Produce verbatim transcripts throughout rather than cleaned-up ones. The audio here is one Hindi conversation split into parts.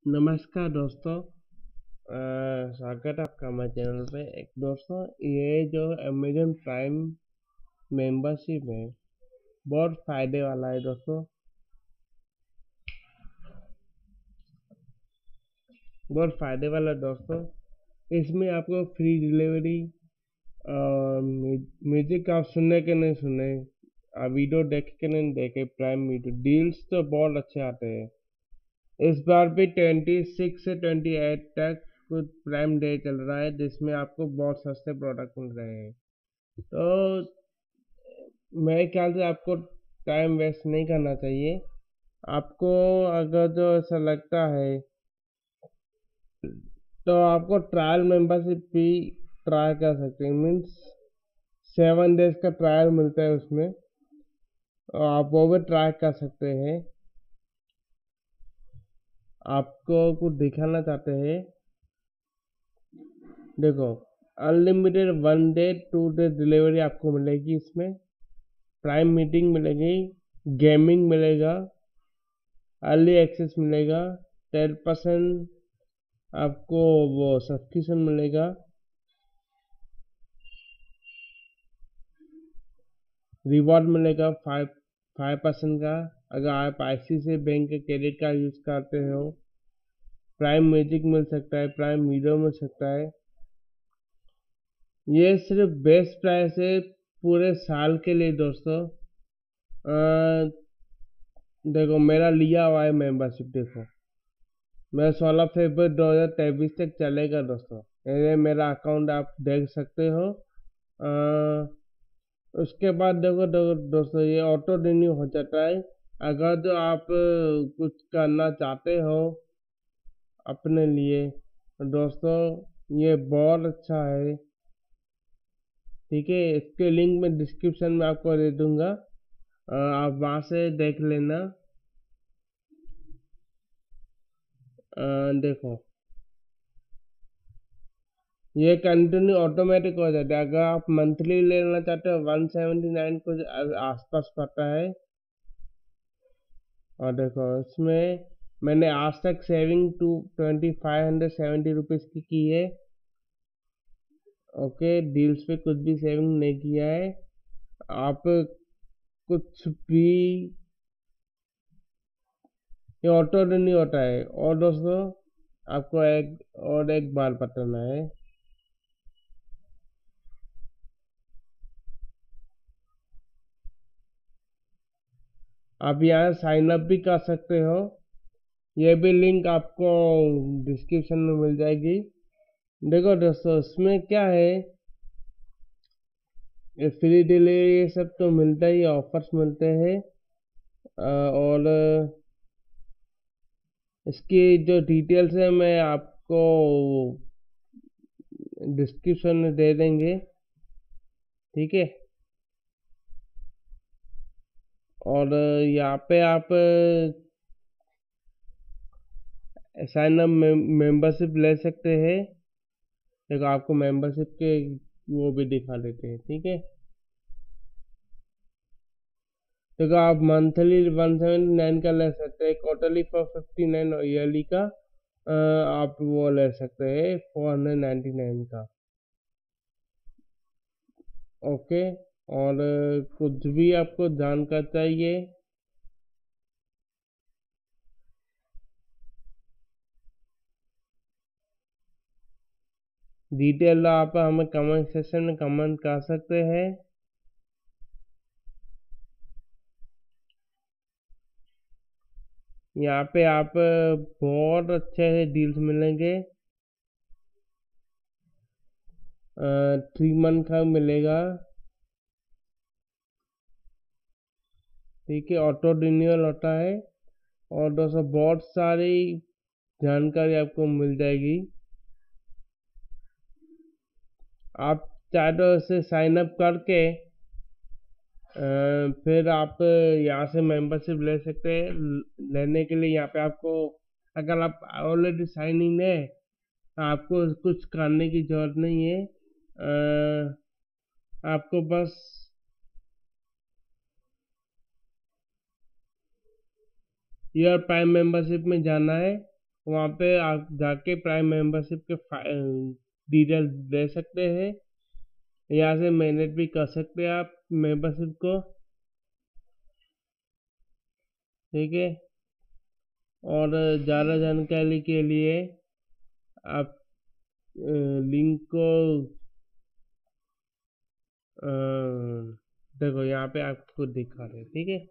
नमस्कार दोस्तों। अ, स्वागत है आपका हमारे चैनल पे। एक दोस्तों, ये जो अमेजन प्राइम मेंबरशिप है बहुत फायदे वाला है दोस्तों। बहुत फायदे वाला है दोस्तों। इसमें आपको फ्री डिलीवरी, म्यूजिक आप सुनने के नहीं सुने, आप वीडियो देख के नहीं देखे, प्राइम वीडियो डील्स तो बहुत अच्छे आते हैं। इस बार भी ट्वेंटी सिक्स से ट्वेंटी एट तक कुछ प्राइम डे चल रहा है, जिसमें आपको बहुत सस्ते प्रोडक्ट मिल रहे हैं। तो मेरे ख्याल से आपको टाइम वेस्ट नहीं करना चाहिए। आपको अगर जो ऐसा लगता है तो आपको ट्रायल मेंबरशिप भी ट्राई कर सकते हैं। मीन्स सेवन डेज का ट्रायल मिलता है उसमें, और आप वो भी ट्राई कर सकते हैं। आपको कुछ दिखाना चाहते हैं, देखो, unlimited one day two day delivery आपको मिलेगी इसमें। प्राइम मीटिंग मिलेगी, गेमिंग मिलेगा, अर्ली एक्सेस मिलेगा, टेन परसेंट आपको वो सब्सक्रिप्शन मिलेगा, रिवॉर्ड मिलेगा फाइव फाइव परसेंट का अगर आप आईसीआईसीआई बैंक के क्रेडिट कार्ड यूज करते हो। प्राइम म्यूजिक मिल सकता है, प्राइम वीडियो मिल सकता है। ये सिर्फ बेस्ट प्राइस है पूरे साल के लिए दोस्तों। अ, देखो, मेरा लिया हुआ है मेंबरशिप, देखो मैं सोलह फरवरी दो हजार तेईस तक चलेगा दोस्तों। ये मेरा अकाउंट आप देख सकते हो। अ, उसके बाद देखो देखो दोस्तों, ये ऑटो रिन्यू हो जाता है अगर जो आप अ, कुछ करना चाहते हो अपने लिए। तो दोस्तों, ये बहुत अच्छा है। ठीक है, इसके लिंक मैं डिस्क्रिप्शन में आपको दे दूंगा, अ, आप वहाँ से देख लेना। अ, देखो, ये कंटिन्यू ऑटोमेटिक हो जाता है। अगर आप मंथली लेना चाहते हो वन सेवेंटी नाइन कुछ आसपास पड़ता है। और देखो, इसमें मैंने आज तक saving two twenty five hundred seventy rupees की की है। ओके, डील्स पे कुछ भी सेविंग नहीं किया है। आप कुछ भी, ये ऑटो रिन्यू होता है। और दोस्तों, आपको एक और एक बार बताना है, आप यहाँ साइन अप भी कर सकते हो। ये भी लिंक आपको डिस्क्रिप्शन में मिल जाएगी। देखो दोस्तों, इसमें क्या है, ये फ्री डिलीवरी ये सब तो मिलता ही, ऑफर्स मिलते हैं। अ, और इसकी जो डिटेल्स है मैं आपको डिस्क्रिप्शन में दे देंगे। ठीक है, और यहाँ पे आप साइन अप मेंबरशिप ले सकते हैं। देखो, आपको मेंबरशिप के वो भी दिखा देते हैं। ठीक है, देखो, आप मंथली वन सेवेंटी नाइन का ले सकते हैं, क्वार्टरली फोर फिफ्टी नाइन और ईयरली का अ, आप वो ले सकते हैं फोर हंड्रेड नाइन्टी नाइन का। ओके, और अ, कुछ भी आपको जानकारी चाहिए, डिटेल आप हमें कमेंट सेक्शन में कमेंट कर सकते हैं। यहाँ पे आप अ, बहुत अच्छे से डील्स मिलेंगे। थ्री मंथ का मिलेगा। ठीक है, ऑटो रिन्यूअल होता है। और दोस्तों, बहुत सारी जानकारी आपको मिल जाएगी। आप चाहे तो इसे साइन अप करके अ, फिर आप यहाँ से मेंबरशिप ले सकते हैं। ल- लेने के लिए यहाँ पे आपको, अगर आप ऑलरेडी साइन इन है तो आपको कुछ करने की जरूरत नहीं है। अ, आपको बस योर प्राइम मेंबरशिप में जाना है। वहाँ पे आप जाके प्राइम मेंबरशिप के डिटेल दे सकते हैं, यहाँ से मैनेज भी कर सकते हैं आप मेंबरशिप को, ठीक है। और ज़्यादा जानकारी के लिए आप लिंक को अ, देखो यहाँ पे आपको दिखा रहे, ठीक है।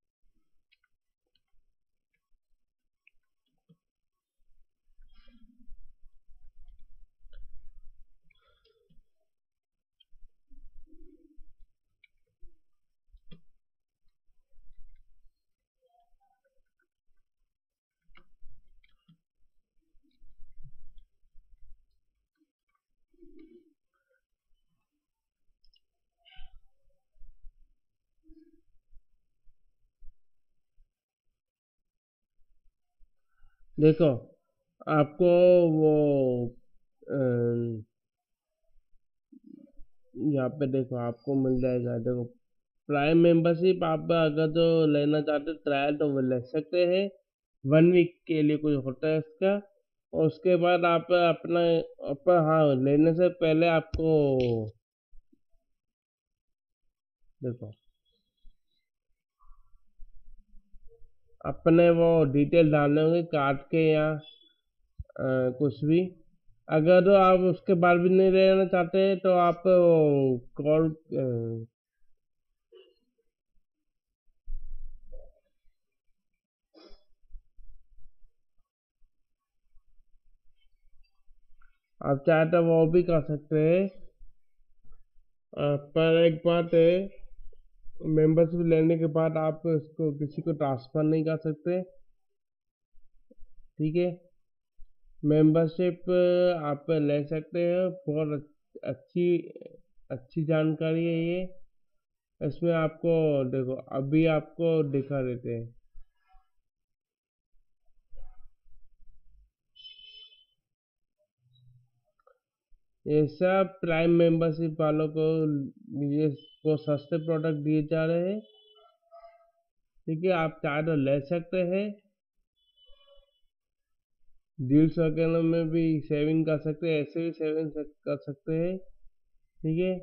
देखो आपको वो यहाँ पे देखो आपको मिल जाएगा। देखो प्राइम मेंबरशिप आप अगर जो लेना चाहते हो ट्रायल तो वो ले सकते हैं, वन वीक के लिए कुछ होता है इसका। और उसके बाद आप अपना अपना हाँ लेने से पहले आपको देखो अपने वो डिटेल डालने होंगे कार्ड के या अ, कुछ भी। अगर तो आप उसके बाद भी नहीं रहना चाहते तो आप कॉल आप चाहे तो वो भी कर सकते हैं। अ, पर एक बात है, मेंबरशिप लेने के बाद आप इसको किसी को ट्रांसफर नहीं कर सकते, ठीक है। मेंबरशिप आप ले सकते हैं, बहुत अच्छी अच्छी जानकारी है ये। इसमें आपको देखो अभी आपको दिखा देते हैं, ये सब प्राइम मेंबरशिप वालों को ये वो सस्ते प्रोडक्ट दिए जा रहे हैं, ठीक है। आप चाहे तो ले सकते हैं, डील्स वगैरह में भी सेविंग कर सकते हैं, ऐसे भी सेविंग कर सकते हैं, ठीक है।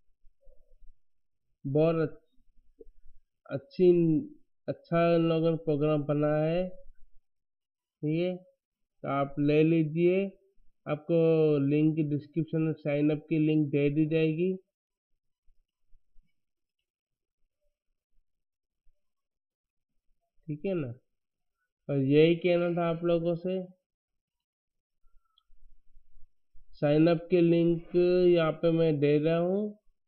बहुत अच्छी अच्छा इन लोगों ने प्रोग्राम बनाया है, ठीक है। तो आप ले लीजिए, आपको लिंक की डिस्क्रिप्शन में साइन अप की लिंक दे दी जाएगी, ठीक है ना। और यही कहना था आप लोगों से, साइन अप की लिंक यहाँ पे मैं दे रहा हूँ,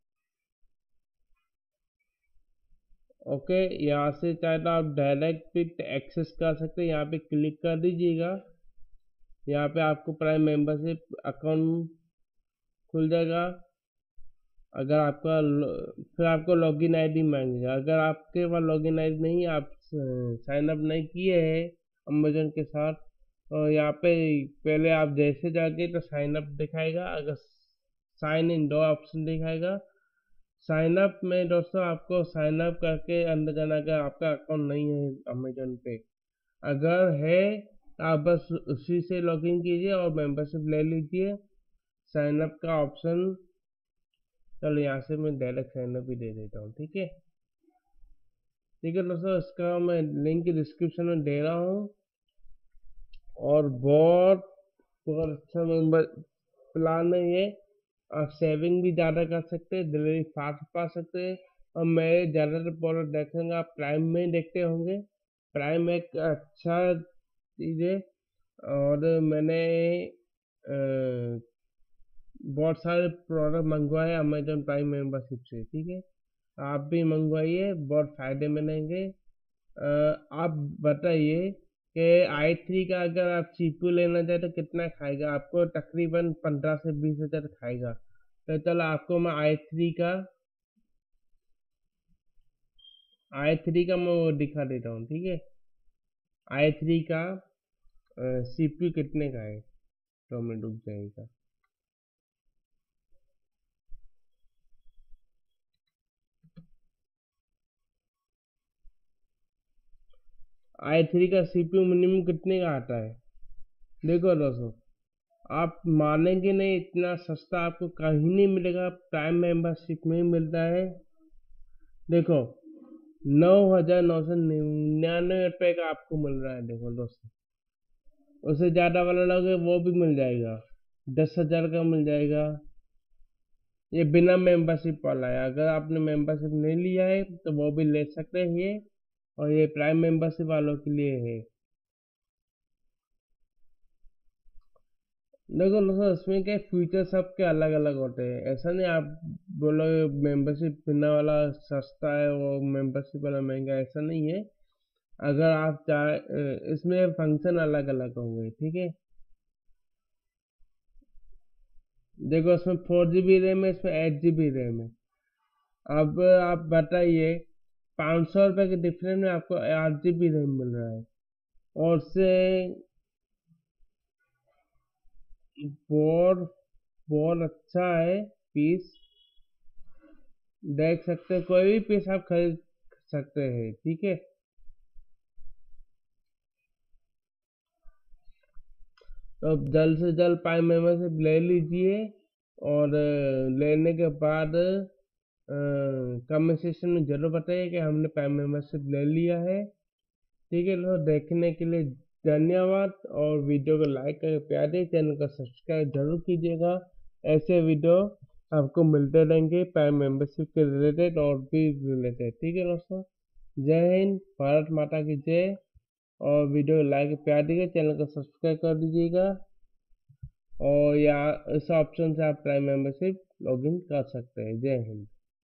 ओके। यहाँ से चाहे तो आप डायरेक्ट भी एक्सेस कर सकते हैं, यहाँ पे क्लिक कर दीजिएगा। यहाँ पे आपको प्राइम मेंबरशिप अकाउंट खुल जाएगा। अगर आपका फिर आपको लॉगिन आईडी मांगेगा, अगर आपके पास लॉगिन आईडी नहीं, आप साइन अप नहीं किए हैं अमेजन के साथ, तो यहाँ पे पहले आप जैसे जाके तो साइन अप दिखाएगा, अगर साइन इन दो ऑप्शन दिखाएगा। साइन अप में दोस्तों आपको साइन अप करके अंदर जाना, अगर आपका अकाउंट नहीं है अमेजन पे, अगर है तो आप बस उसी से लॉगिन कीजिए और मेंबरशिप ले लीजिए। साइन अप का ऑप्शन, चलो यहाँ से मैं डायरेक्ट साइन अप ही दे देता हूँ, ठीक है। ठीक है दोस्तों, इसका मैं लिंक डिस्क्रिप्शन में दे रहा हूँ। और बहुत बहुत अच्छा मेंबर प्लान है ये। आप सेविंग भी ज़्यादा कर सकते हैं, डिलीवरी फास्ट पा सकते हैं। और मेरे ज़्यादातर प्रोडक्ट देखेंगे आप प्राइम में ही देखते होंगे। प्राइम एक अच्छा चीज़ है। और मैंने अ, बहुत सारे प्रोडक्ट मंगवाए अमेजन प्राइम मेंबरशिप से, ठीक है। आप भी मंगवाइए, बहुत फायदे मिलेंगे। अ, आप बताइए कि आई थ्री का अगर आप सीपीयू लेना चाहे तो कितना खाएगा आपको, तकरीबन पंद्रह से बीस हजार खाएगा। तो चलो आपको मैं आई थ्री का आई थ्री का मैं वो दिखा देता हूँ, ठीक है। आई थ्री का सीपीयू कितने का है, तो मैं रुक जाएगा। आई थ्री का सीपीयू मिनिमम कितने का आता है, देखो दोस्तों, आप मानेंगे नहीं, इतना सस्ता आपको कहीं नहीं मिलेगा, प्राइम मेंबरशिप में ही मिलता है। देखो, नौ हजार नौ सौ निन्यानवे रुपये का आपको मिल रहा है। देखो दोस्तों, उससे ज़्यादा वाला लोगे वो भी मिल जाएगा, दस हजार का मिल जाएगा। ये बिना मेंबरशिप वाला है, अगर आपने मेंबरशिप नहीं लिया है तो वो भी ले सकते हैं ये, और ये प्राइम मेंबरशिप वालों के लिए है। देखो दोस्तों, इसमें क्या फीचर सबके अलग अलग होते हैं, ऐसा नहीं आप बोलोगे मेंबरशिप बिना वाला सस्ता है वो मेंबरशिप वाला महंगा, ऐसा नहीं है। अगर आप चाहे, इसमें फंक्शन अलग अलग होंगे, ठीक है। देखो, इसमें फोर जी बी रैम है, इसमें एट जी बी रैम है। अब आप बताइए, पाँच सौ रुपये के डिफरेंस में आपको आठ जी बी रैम मिल रहा है, और उससे बहुत बहुत अच्छा है पीस। देख सकते हैं, कोई भी पीस आप खरीद सकते हैं, ठीक है। तो अब जल्द से जल्द प्राइम मेंबरशिप ले लीजिए, और अ, लेने के बाद कमेंट सेक्शन में जरूर बताइए कि हमने प्राइम मेंबरशिप ले लिया है, ठीक है। तो देखने के लिए धन्यवाद, और वीडियो को लाइक करके प्यार दें, चैनल को सब्सक्राइब जरूर कीजिएगा। ऐसे वीडियो आपको मिलते रहेंगे प्राइम मेंबरशिप के रिलेटेड और भी रिलेटेड, ठीक है दोस्तों। जय हिंद, भारत माता की जय, और वीडियो को लाइक प्यार दीजिए, चैनल को सब्सक्राइब कर दीजिएगा, और यहाँ इस ऑप्शन से आप प्राइम मेंबरशिप लॉगिन कर सकते हैं। जय हिंद।